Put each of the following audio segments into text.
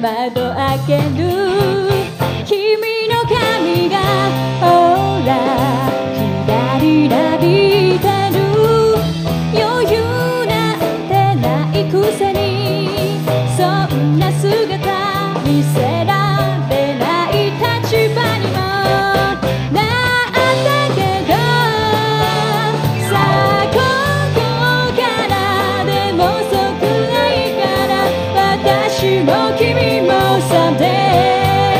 窓開ける君の髪がほら左なびいてる余裕なんてないくせにそんな姿見せられない立場にもなったけどさあここからでも遅くないから私も君もsomeday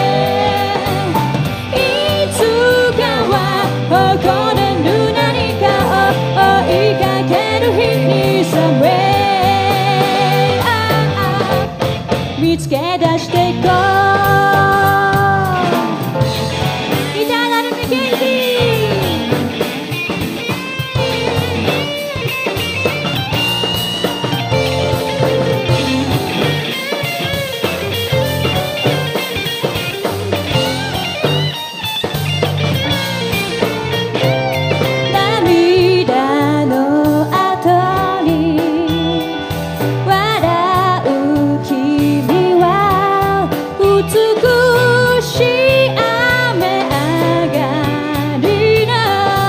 いつかは誇れる何かを追いかける日にsomewhere見つけ出していこうギターなるみケンジ涙の後に笑う君は美しい雨上がりの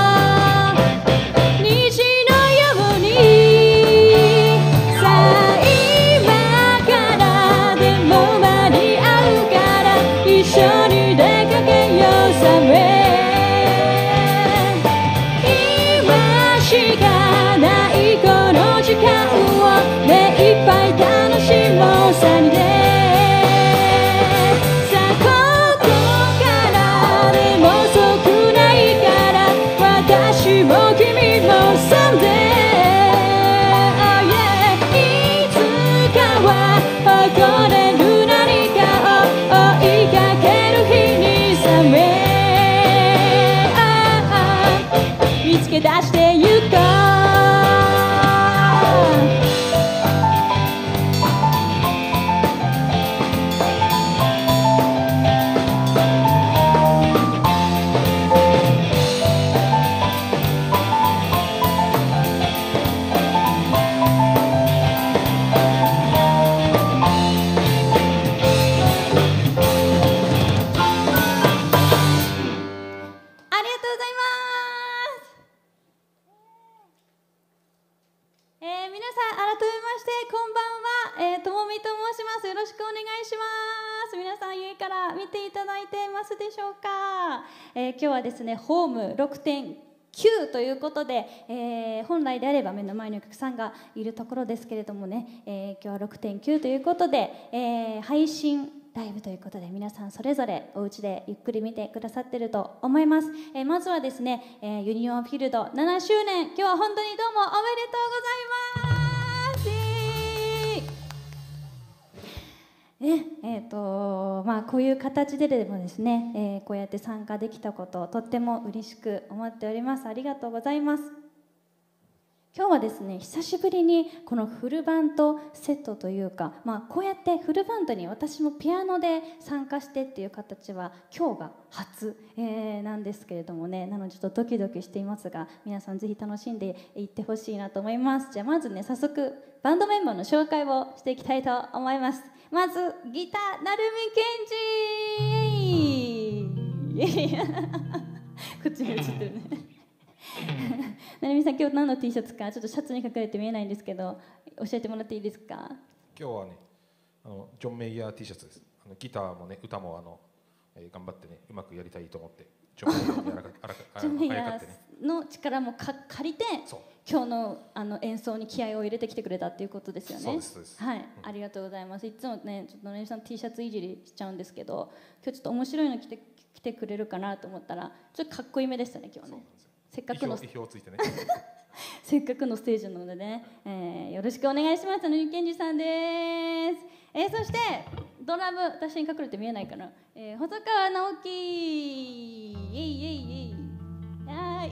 虹のようにさあ今からでも間に合うから一緒に出かけようsomewhere今しかないこの時間を目いっぱい楽しもうサニーデイさあここからでも遅くないから私も君もsomeday oh yeahいつかは誇れる何かを追いかける日にsomewhere見つけ出してゆこうありがとうございます皆さん改めましてこんばんは、ともみと申します。よろしくお願いします。皆さん家から見ていただいてますでしょうか。今日はですねホーム 6.9 ということで、本来であれば目の前にお客さんがいるところですけれどもね、今日は 6.9 ということで、配信ライブということで皆さんそれぞれお家でゆっくり見てくださってると思います。まずはですね、ユニオンフィールド7周年今日は本当にどうもおめでとうございますこういう形ででもですね、こうやって参加できたこととっても嬉しく思っております。ありがとうございます。今日はですね久しぶりにこのフルバンドセットというか、こうやってフルバンドに私もピアノで参加してっていう形は今日が初、なんですけれどもね、なのでちょっとドキドキしていますが皆さんぜひ楽しんでいってほしいなと思います。じゃあまずね早速バンドメンバーの紹介をしていきたいと思います。まずギターなるみけんじこっちに映ってるねなるみさん今日何の T シャツかちょっとシャツに隠れて見えないんですけど教えてもらっていいですか。 今日はねジョン・メイヤー T シャツです。ギターもね歌も頑張ってねうまくやりたいと思ってジョン・メイヤーの力も借りて今日の演奏に気合を入れてきてくれたっていうことですよね。 そうですそうです。 はい、ありがとうございます。いつもねちょっとなるみさん T シャツいじりしちゃうんですけど今日ちょっと面白いの着てくれるかなと思ったらちょっとかっこいいめでしたね今日ね。せっかくの意表ついてねせっかくのステージなのでね、よろしくお願いします。野木健二さんです。そしてドラム私に隠れて見えないかな、細川直樹イエイイエイイエイはい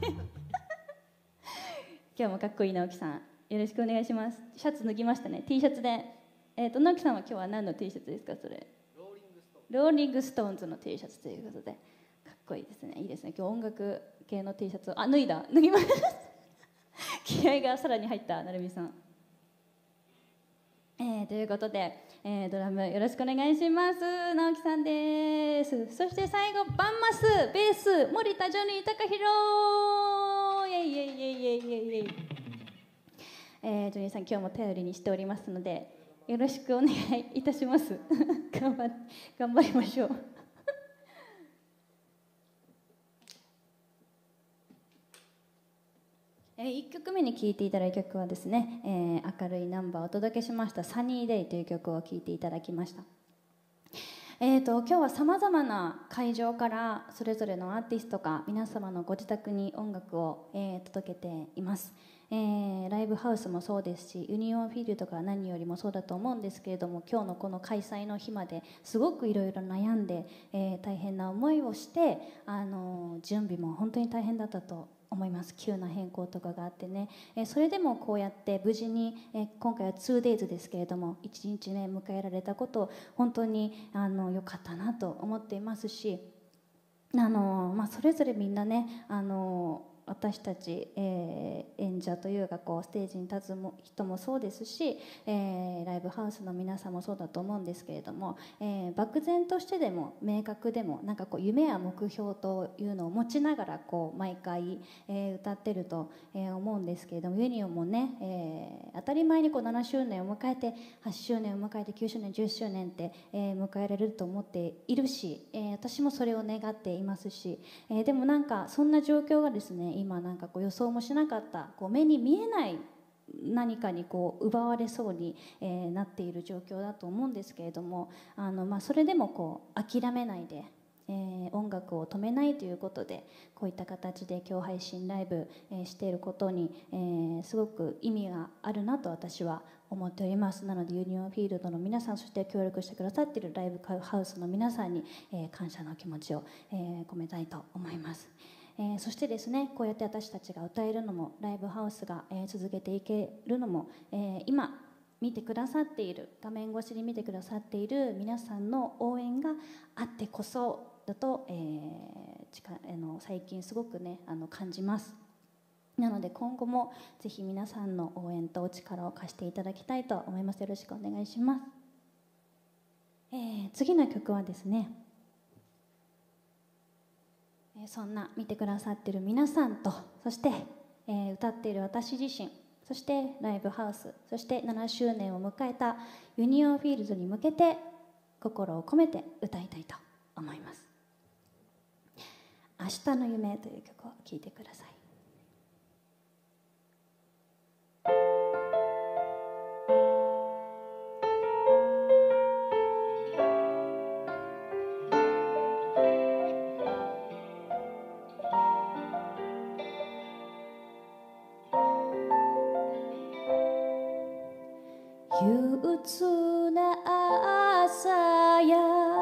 今日もかっこいい直樹さんよろしくお願いします。シャツ脱ぎましたね T シャツで、直樹さんは今日は何の T シャツですか。それローリングストーンズの T シャツということでかっこいいですね。いいですね。今日音楽系の T シャツを脱ぎます気合がさらに入ったなるみさん、ということでドラムよろしくお願いします。直樹さんです。そして最後バンマスベース森田ジョニー貴弘、イエイイエイイエイイエイイエイイエイ。ジョニーさん今日も頼りにしておりますのでよろしくお願いいたします頑張りましょう1曲目に聴いていただいた曲はですね、明るいナンバーをお届けしました「サニーデイ」という曲を聴いていただきました。今日はさまざまな会場からそれぞれのアーティストが皆様のご自宅に音楽を、届けています。ライブハウスもそうですしユニオンフィールドが何よりもそうだと思うんですけれども、今日のこの開催の日まですごくいろいろ悩んで、大変な思いをして、準備も本当に大変だったと思います。急な変更とかがあってね、それでもこうやって無事に、今回は 2days ですけれども1日目迎えられたこと本当に良かったなと思っていますし、それぞれみんなね私たち、演者というかこうステージに立つ人もそうですし、ライブハウスの皆さんもそうだと思うんですけれども、漠然としてでも明確でもなんかこう夢や目標というのを持ちながらこう毎回、歌ってると、思うんですけれども、ユニオンもね、当たり前にこう7周年を迎えて8周年を迎えて9周年10周年って、迎えられると思っているし、私もそれを願っていますし、でもなんかそんな状況がですね今なんかこう予想もしなかったこう目に見えない何かにこう奪われそうに、なっている状況だと思うんですけれども、それでもこう諦めないで、音楽を止めないということでこういった形で今日配信ライブ、していることに、すごく意味があるなと私は思っております。なのでユニオンフィールドの皆さん、そして協力してくださっているライブハウスの皆さんに、感謝の気持ちを、込めたいと思います。そしてですねこうやって私たちが歌えるのもライブハウスが、続けていけるのも、今見てくださっている画面越しに見てくださっている皆さんの応援があってこそだと、最近すごくね感じます。なので今後もぜひ皆さんの応援とお力を貸していただきたいと思います。よろしくお願いします。次の曲はですね、そんな見てくださっている皆さんとそして、歌っている私自身、そしてライブハウス、そして7周年を迎えたユニオンフィールドに向けて心を込めて歌いたいと思います。明日の夢という曲を聴いてください。憂鬱な朝や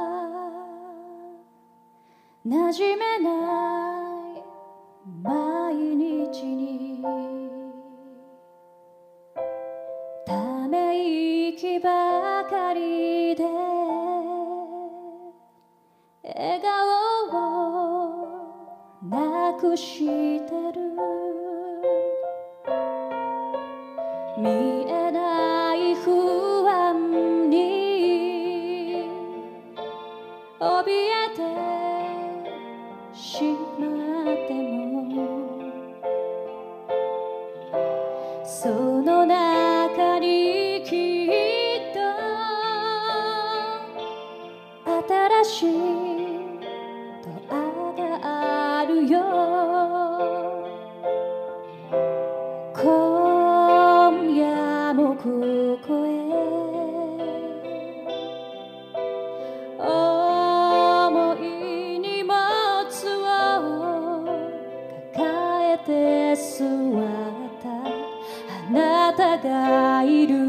馴染めない毎日にため息ばかりで笑顔をなくしてる、見えない不安に怯えてしまっても、その中にきっと新しいドアがあるよ。今夜もここへ重い荷物を抱えて座ったあなたがいる。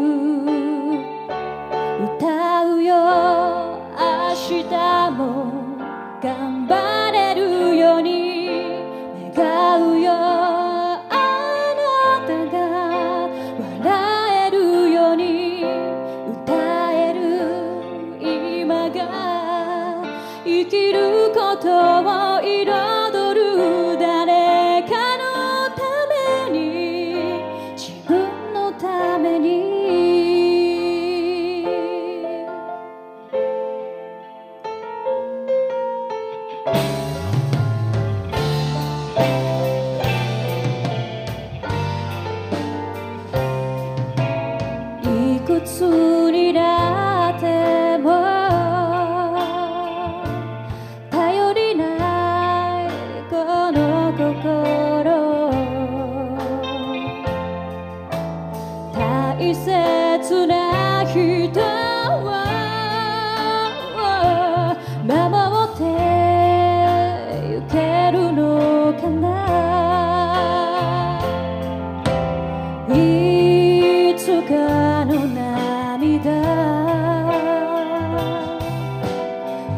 歌うよ明日も頑張れるように願うよ、生きることを彩る誰かのために、自分のために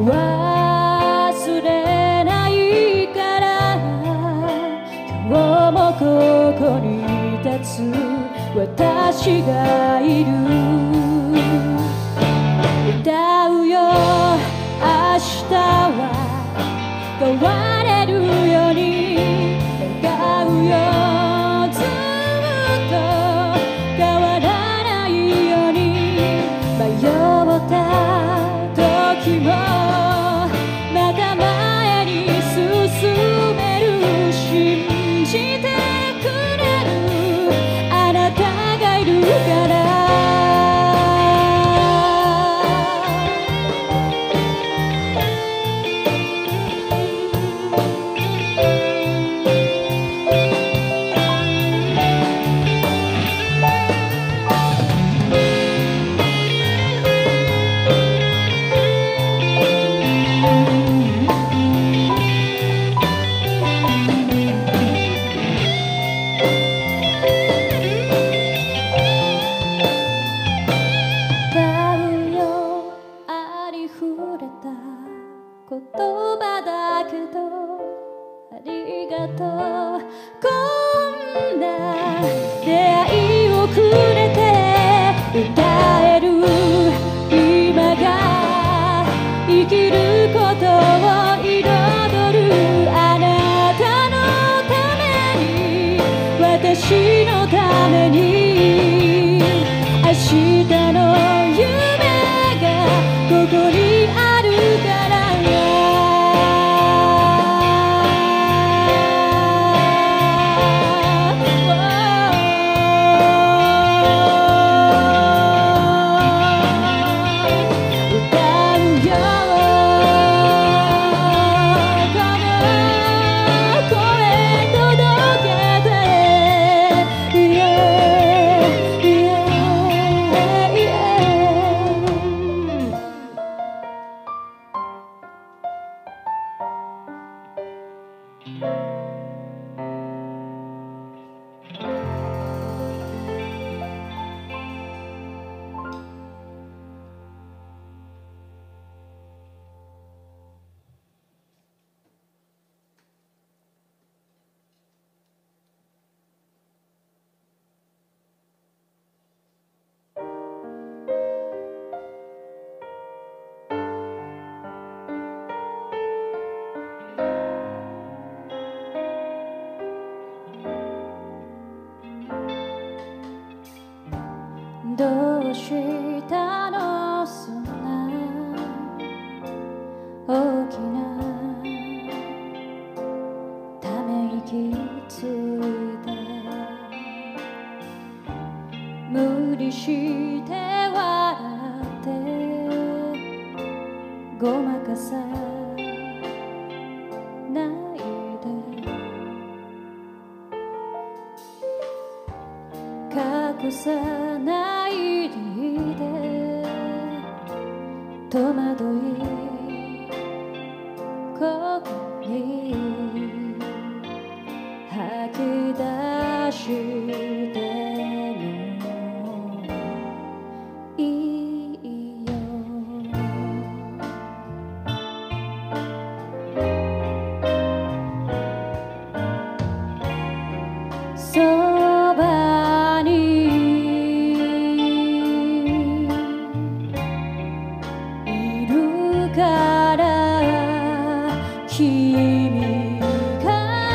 忘れないから今日もここに立つ私がいる歌うよ明日は変われるように願うよずっと変わらないように迷った時もまた前に進める信じてくれるあなたがいるから私のために明日の夢がここにあるからどうしたのそんな大きなため息ついて無理して笑ってごまかさないで隠さないで戸惑いここに吐き出してもいいよそばに君が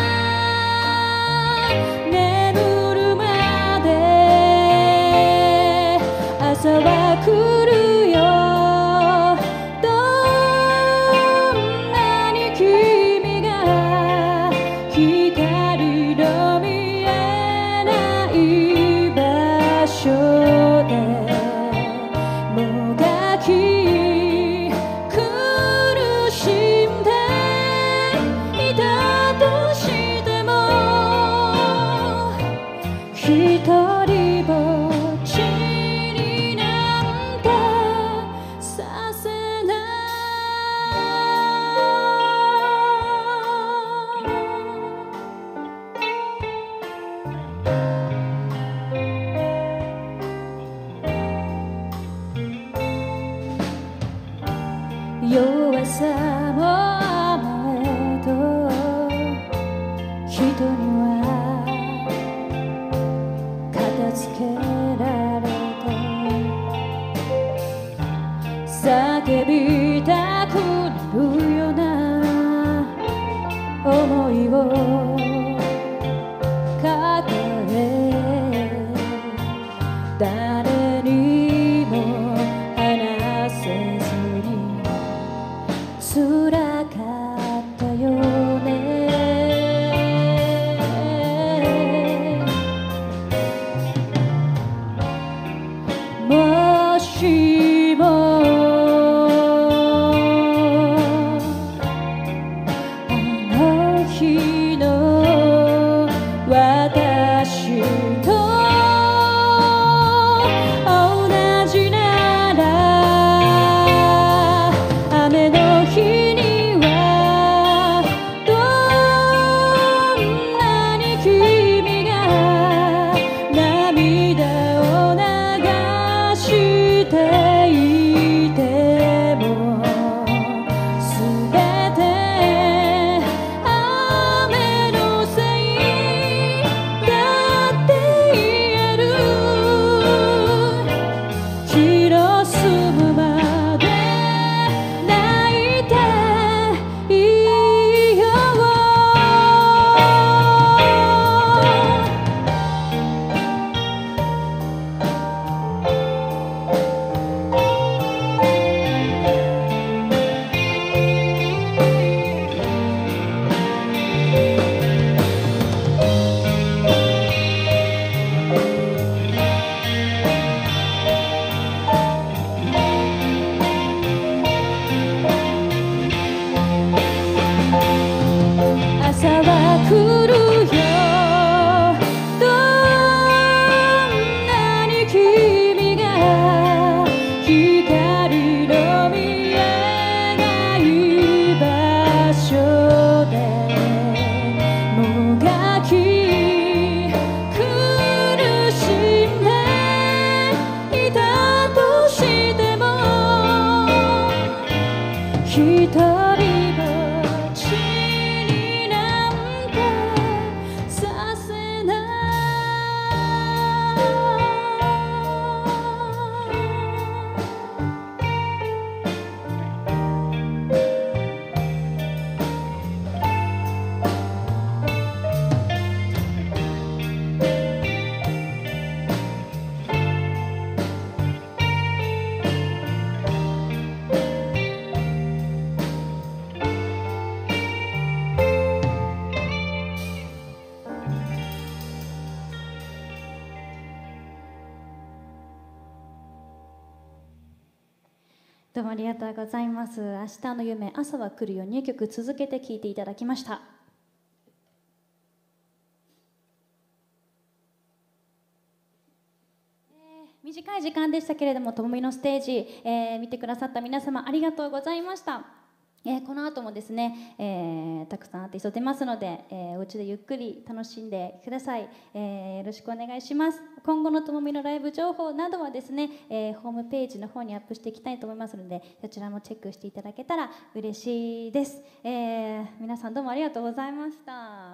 眠るまで朝は来るよどんなに君が光の見えない場所でもがき苦しんで弱さも甘えと人には片付けられて叫びたくなるような思いを抱え誰にも話せずに辛かったよね。もしもあの日の私と同じなら雨の日にはどんなに君が涙を流していても全て雨のせいだって言える。気の済むまで泣いていいよ。朝は来るよ。どんなに君が光の見えない場所でもがき苦しんでいたとしても一人ぼっちになんてさせない。どうもありがとうございます。明日の夢、朝は来るよ。2曲続けて聴いていただきました。短い時間でしたけれども、ともみのステージ、見てくださった皆様ありがとうございました。この後もですね、たくさんアーティスト出ますので、お家でゆっくり楽しんでください。よろしくお願いします。今後のともみのライブ情報などはですね、ホームページの方にアップしていきたいと思いますので、そちらもチェックしていただけたら嬉しいです。皆さんどうもありがとうございました。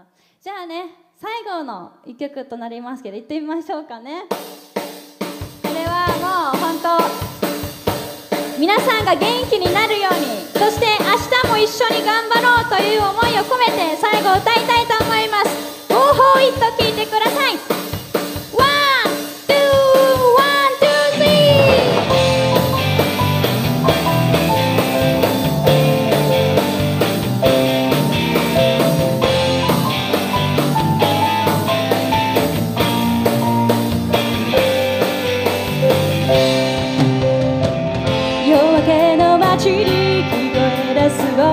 じゃあね、最後の一曲となりますけど、行ってみましょうかね。これはもう本当皆さんが元気になるように、そして明日も一緒に頑張ろうという思いを込めて最後歌いたいと思います。Go for itと聞いてください。街に聞こえ出す音、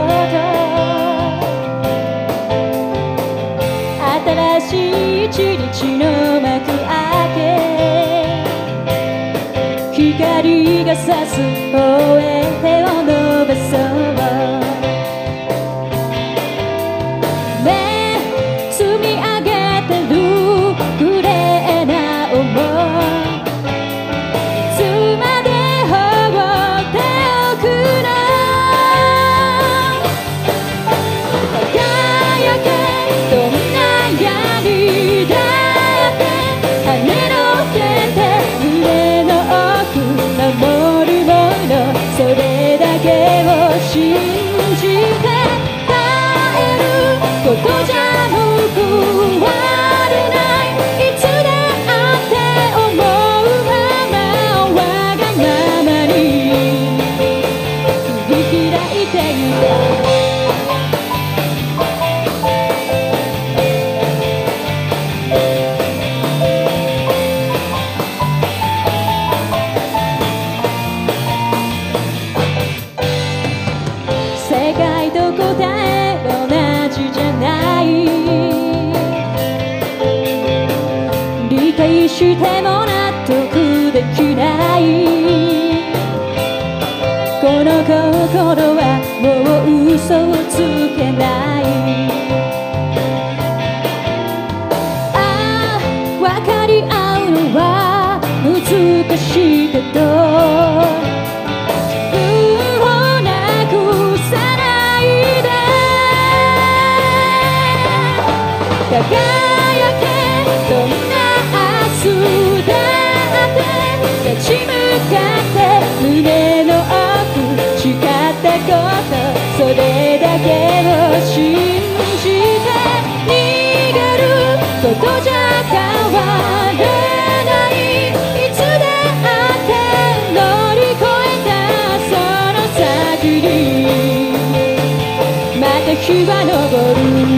新しい一日の幕開け、光が差す方へ手を伸ばそう。ね、積み上げてるグレーな想い、いつまで放っておくの。 を信じて帰ることじゃ報われない。いつであって思うままわがままに切り開いてゆこう。世界と答え同じじゃない。理解しても納得できない。この心はもう嘘をつけない。ああ分かり合うのは難しいけど輝けどんな明日だって立ち向かって胸の奥誓ったことそれだけを信じて逃げることじゃ変わらない。いつであって乗り越えたその先にまた日は昇る。